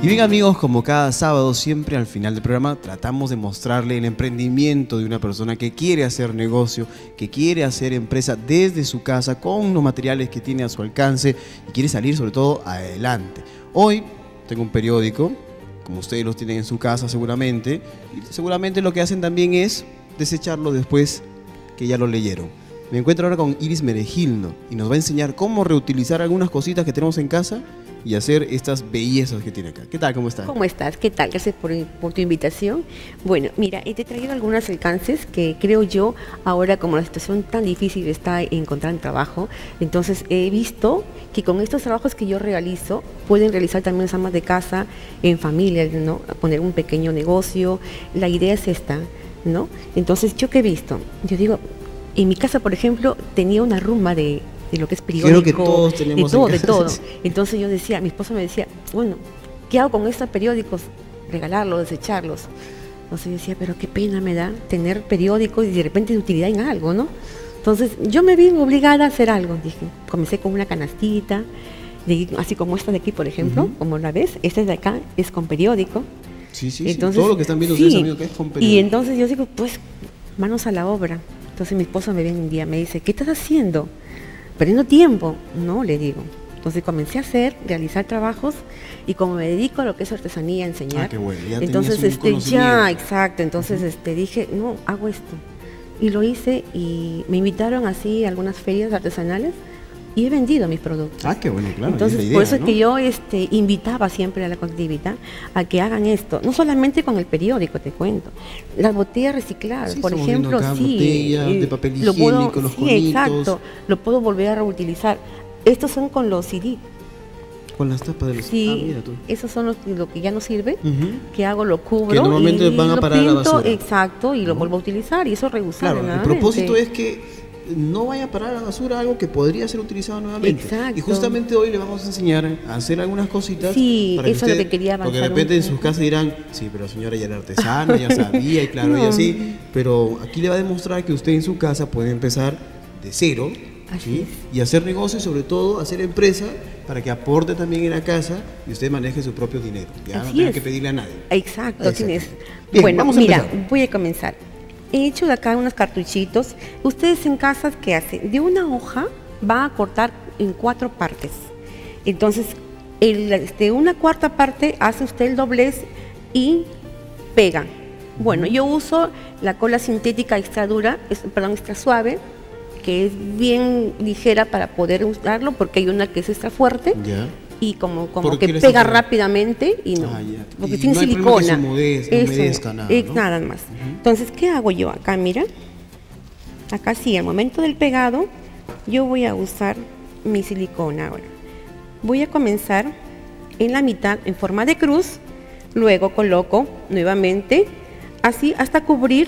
Y bien amigos, como cada sábado, siempre al final del programa tratamos de mostrarle el emprendimiento de una persona que quiere hacer negocio, que quiere hacer empresa desde su casa con los materiales que tiene a su alcance y quiere salir sobre todo adelante. Hoy tengo un periódico, como ustedes los tienen en su casa seguramente, y seguramente lo que hacen también es desecharlo después que ya lo leyeron. Me encuentro ahora con Iris Meregildo y nos va a enseñar cómo reutilizar algunas cositas que tenemos en casa y hacer estas bellezas que tiene acá. ¿Qué tal? ¿Cómo estás? ¿Cómo estás? ¿Qué tal? Gracias por tu invitación. Bueno, mira, te he traído algunos alcances que creo yo, ahora como la situación tan difícil está encontrar trabajo, entonces he visto que con estos trabajos que yo realizo, pueden realizar también las amas de casa en familia, ¿no? Poner un pequeño negocio. La idea es esta, ¿no? Entonces, ¿yo qué he visto? Yo digo, en mi casa, por ejemplo, tenía una rumba de lo que es periódico, creo que todos tenemos de todo. Entonces yo decía, mi esposo me decía, bueno, ¿qué hago con estos periódicos? Regalarlos, desecharlos. Entonces yo decía, pero qué pena me da tener periódicos y de repente de utilidad en algo, ¿no? Entonces yo me vi obligada a hacer algo. Dije, comencé con una canastita, así como esta de aquí, por ejemplo, como la ves, esta de acá es con periódico. Sí, entonces, todo lo que están viendo ustedes, amigos, que es con periódico. Y entonces yo digo, pues, manos a la obra. Entonces mi esposo me viene un día, me dice, ¿qué estás haciendo? Perdiendo tiempo. No, le digo. Entonces comencé a realizar trabajos, y como me dedico a lo que es artesanía, a enseñar. Qué bueno. Ya entonces exacto. Entonces dije, no, hago esto. Y lo hice y me invitaron así a algunas ferias artesanales y he vendido mis productos. Qué bueno, claro. Entonces, es la idea, por eso ¿no? es que yo invitaba siempre a la colectividad a que hagan esto, no solamente con el periódico, te cuento, las botellas recicladas, por ejemplo, botellas de papel higiénico, los conitos. Exacto, lo puedo volver a reutilizar. Estos son con los CD. Con las tapas de los... mira tú. Esos son lo que ya no sirve, que hago, lo cubro. Que normalmente van a parar a la basura. Exacto, y lo vuelvo a utilizar, y eso reusable. Claro, el propósito es que no vaya a parar a la basura algo que podría ser utilizado nuevamente. Exacto. Y justamente hoy le vamos a enseñar a hacer algunas cositas. Sí, para que eso es lo que quería avanzar. Porque de repente en sus casas dirán, sí, pero señora ya era artesana, ya sabía, y claro, y así. Pero aquí le va a demostrar que usted en su casa puede empezar de cero, ¿sí? Y hacer negocios, sobre todo hacer empresa, para que aporte también en la casa y usted maneje su propio dinero. Ya no tenga que pedirle a nadie. Exacto. Bien, bueno, vamos a empezar. Voy a comenzar. He hecho de acá unos cartuchitos. Ustedes en casa, ¿qué hacen? De una hoja va a cortar en 4 partes. Entonces, una cuarta parte hace usted el doblez y pega. Bueno, yo uso la cola sintética extra dura, extra suave, que es bien ligera para poder usarlo, porque hay una que es extra fuerte. Ya. Y como que pega rápidamente y no, porque tiene silicona. Nada más. Entonces, ¿qué hago yo acá? Mira, acá sí, al momento del pegado, yo voy a usar mi silicona ahora. Voy a comenzar en la mitad en forma de cruz, luego coloco nuevamente así hasta cubrir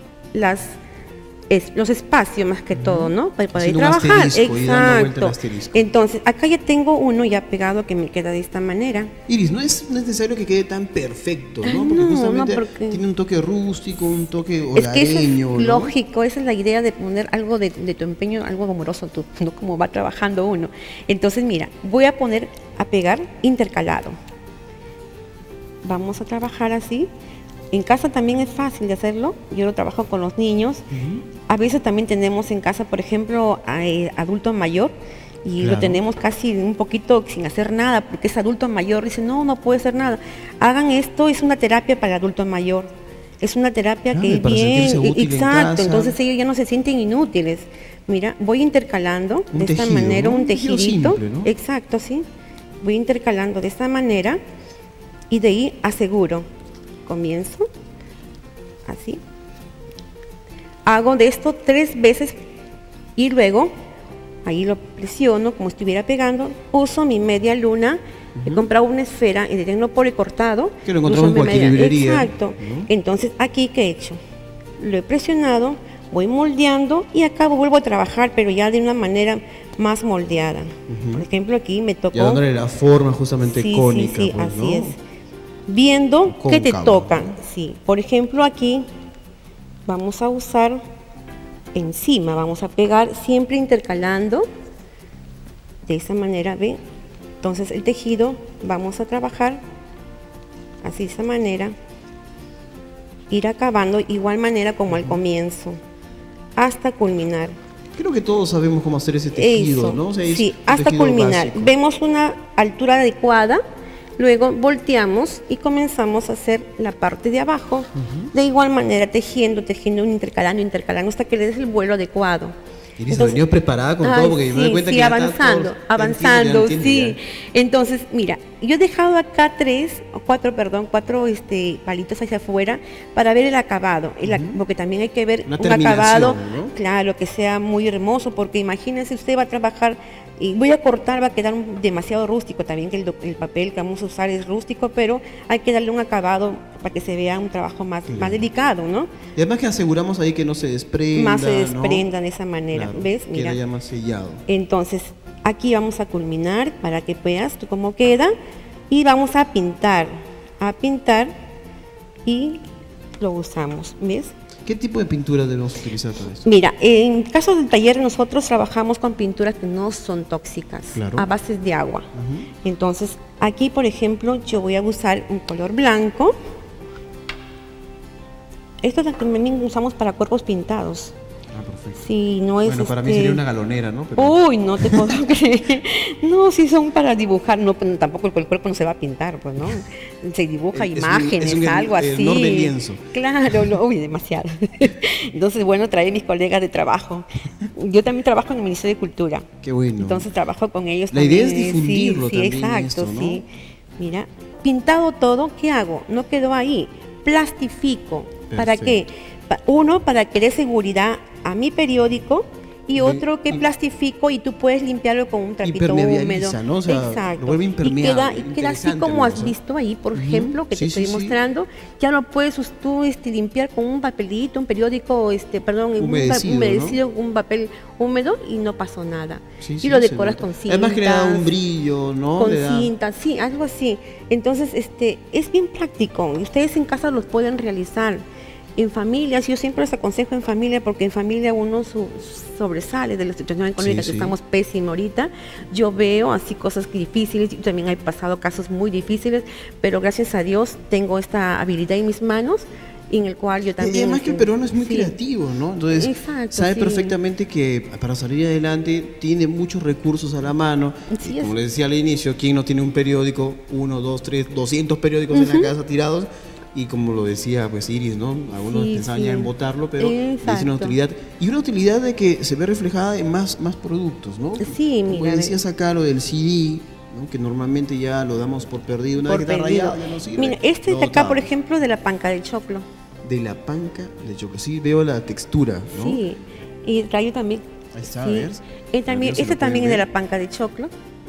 los espacios más que todo, ¿no? Para poder trabajar. Exacto. Entonces, acá ya tengo uno ya pegado que me queda de esta manera. Iris, no es necesario que quede tan perfecto, ¿no? Porque justamente tiene un toque rústico, un toque hogareño. Es que eso es lógico, esa es la idea de poner algo de tu empeño, algo amoroso, ¿no? Como va trabajando uno. Entonces, mira, voy a pegar intercalado. Vamos a trabajar así. En casa también es fácil de hacerlo, yo lo trabajo con los niños. A veces también tenemos en casa, por ejemplo, adulto mayor, y lo tenemos casi un poquito sin hacer nada, porque es adulto mayor, dice, no puede hacer nada. Hagan esto, es una terapia para el adulto mayor, es una terapia que es bien, exacto, entonces ellos ya no se sienten inútiles. Mira, voy intercalando de esta manera, un tejidito, simple, ¿no? Exacto, sí, voy intercalando de esta manera, y de ahí aseguro. Comienzo así, hago de esto 3 veces y luego ahí lo presiono como si estuviera pegando, uso mi media luna. He comprado una esfera y de tecnopor cortado, que lo encontramos en cualquier librería. Exacto, entonces aquí ¿qué he hecho? Lo he presionado, voy moldeando y acá vuelvo a trabajar, pero ya de una manera más moldeada. Por ejemplo, aquí me tocó, ya dándole la forma justamente cónica. Sí, pues, así ¿no? es. Viendo qué te toca. Sí. Por ejemplo, aquí vamos a usar encima, vamos a pegar siempre intercalando de esa manera, ¿ven? Entonces el tejido vamos a trabajar así de esa manera, ir acabando igual manera como al comienzo, hasta culminar. Creo que todos sabemos cómo hacer ese tejido, Eso, ¿no? O sea, es sí, un hasta tejido culminar. básico. Vemos una altura adecuada, luego volteamos y comenzamos a hacer la parte de abajo. De igual manera, tejiendo, intercalando, hasta que le des el vuelo adecuado. Iris ha venido preparada con todo, porque yo me doy cuenta que ya está todo, avanzando, ya entiendo, sí. ya. Entonces, mira, yo he dejado acá cuatro palitos hacia afuera para ver el acabado, porque también hay que ver Una un acabado, terminación, ¿no? claro, que sea muy hermoso, porque imagínense, usted va a trabajar y voy a cortar, va a quedar demasiado rústico también, que el papel que vamos a usar es rústico, pero hay que darle un acabado para que se vea un trabajo más delicado, ¿no? Y además que aseguramos ahí que no se desprenda, Más se ¿no? desprenda de esa manera, Claro, ¿ves? Mira. queda ya más sellado. Entonces, aquí vamos a culminar para que veas tú cómo queda y vamos a pintar y lo usamos, ¿ves? ¿Qué tipo de pintura debemos utilizar para esto? Mira, en caso del taller nosotros trabajamos con pinturas que no son tóxicas, Claro. a bases de agua. Entonces, aquí por ejemplo yo voy a usar un color blanco. Esto también usamos para cuerpos pintados. Ah, perfecto. Si no es Bueno, para mí sería una galonera, ¿no? Uy, no te puedo creer. No, si son para dibujar, no, pues, tampoco el cuerpo no se va a pintar, pues, ¿no? Se dibuja imágenes, algo así. Enorme lienzo. Claro, uy, demasiado. Entonces, bueno, trae mis colegas de trabajo. Yo también trabajo en el Ministerio de Cultura. Qué bueno. Entonces trabajo con ellos La también. idea es difundirlo sí, también exacto, esto, ¿no? sí. Mira, pintado todo, ¿qué hago? No quedó ahí. Plastifico. ¿Para qué? Uno, para que dé seguridad a mi periódico, y otro que plastifico y tú puedes limpiarlo con un trapito húmedo. ¿No? O sea, exacto. lo vuelve impermeable. Y queda así como has visto ahí, por ejemplo, que te estoy mostrando. Ya lo puedes tú limpiar con un papelito, un periódico, humedecido, ¿no? un papel húmedo, y no pasó nada. Sí, y lo decoras con cinta. Además que le da un brillo, ¿no? Con cinta, sí, algo así. Entonces, es bien práctico y ustedes en casa los pueden realizar. En familias, yo siempre les aconsejo en familia, porque en familia uno sobresale de la situación económica que estamos pésima ahorita. Yo veo así cosas difíciles, y también he pasado casos muy difíciles, pero gracias a Dios tengo esta habilidad en mis manos, en el cual yo también... Y además que el peruano es muy creativo, ¿no? Entonces, sabe perfectamente que para salir adelante tiene muchos recursos a la mano. Y como les decía al inicio, ¿quién no tiene un periódico? 1, 2, 3, 200 periódicos en la casa tirados. Y como lo decía pues Iris, ¿no? Algunos pensaban ya en botarlo, pero es una utilidad. Y una utilidad de que se ve reflejada en más productos, ¿no? Sí, mira. Como decías acá, lo del CD, ¿no? Que normalmente ya lo damos por perdido. Una vez que está rayado, ya no sirve. Mira, de acá, por ejemplo, de la panca del choclo. De la panca del choclo. Sí, veo la textura, ¿no? Sí, y el rayo también. Ahí está, a ver. También es de la panca de choclo.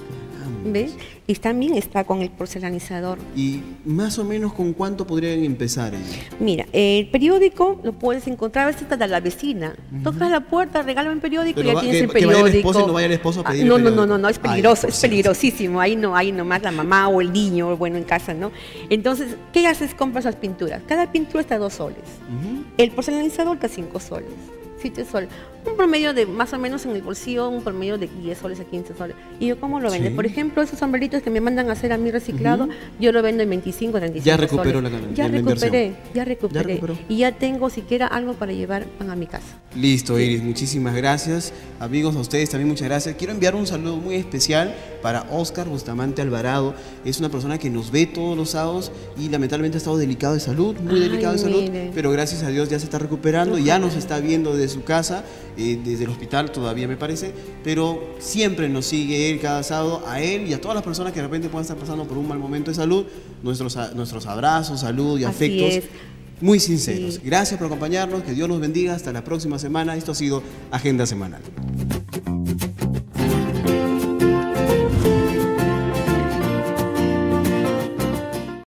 ¿Ves? Y también está con el porcelanizador. ¿Y más o menos con cuánto podrían empezar ellos? Mira, el periódico lo puedes encontrar a veces hasta de la vecina. Tocas la puerta, regálame un periódico, y ya tienes el periódico. Que vaya el esposo y no vaya el esposo a pedir el periódico. No, es peligroso, es peligrosísimo. Ahí nomás la mamá o el niño, bueno, en casa, ¿no? Entonces, ¿qué haces? Compras las pinturas. Cada pintura está a 2 soles. El porcelanizador está a 5 soles. 7 soles. Un promedio de más o menos en el bolsillo, un promedio de 10 soles a 15 soles. ¿Y yo cómo lo vendo? Por ejemplo, esos sombreritos que me mandan a hacer a mí reciclado, yo lo vendo en 25, 35 ya recuperó soles. Ya recuperé. Y ya tengo siquiera algo para llevar a mi casa. Listo, Iris, muchísimas gracias. Amigos, a ustedes también muchas gracias. Quiero enviar un saludo muy especial para Oscar Bustamante Alvarado. Es una persona que nos ve todos los sábados y lamentablemente ha estado delicado de salud, muy delicado de salud, pero gracias a Dios ya se está recuperando, ya nos está viendo desde su casa, desde el hospital todavía me parece, pero siempre nos sigue él cada sábado, a él y a todas las personas que de repente puedan estar pasando por un mal momento de salud, nuestros abrazos, salud y afectos muy sinceros. Gracias por acompañarnos, que Dios nos bendiga, hasta la próxima semana. Esto ha sido Agenda Semanal.